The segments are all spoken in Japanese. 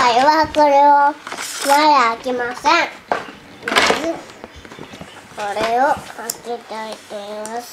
回はこれをまだ開けません。まずこれを開けたいと思います。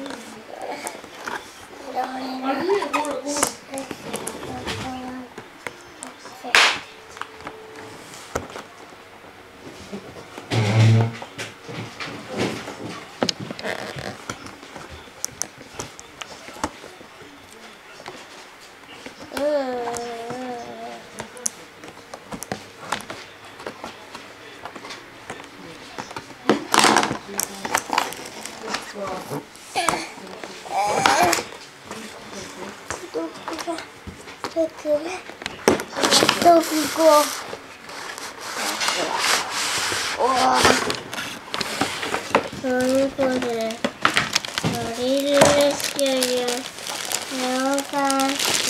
何これ？ドリルレスキューよかった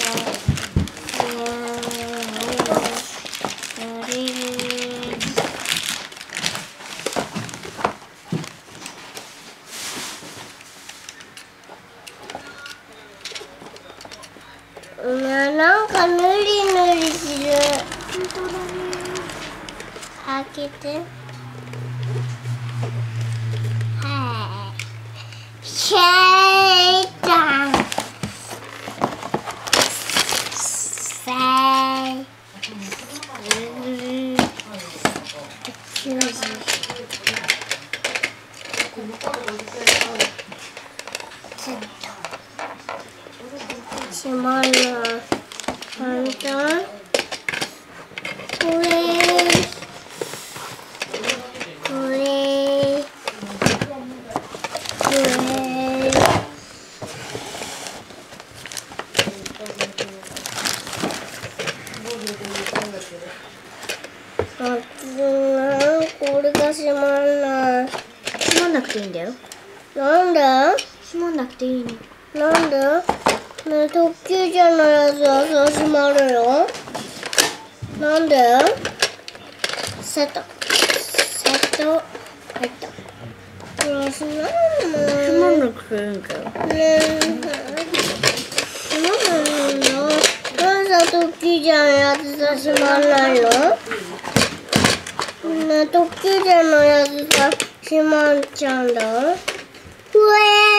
ドリルなんかぬりぬりする。本当だね。開けて。はい。シェイタン。せい。閉まるな。簡単。これ。これが閉まらない。 閉まんなくていいんだよ。 なんで？ 閉まんなくていいの。 なんで？ねえ、特急じゃないやつはそう閉まるよ。なんで？セット。入った。よし、なんで？ 閉まんなくていいんだよ。 ねえ、閉まらないの？なんで特急じゃないやつは閉まらないの？ねえ、特急じゃないやつは閉まっちゃうんだ。うえー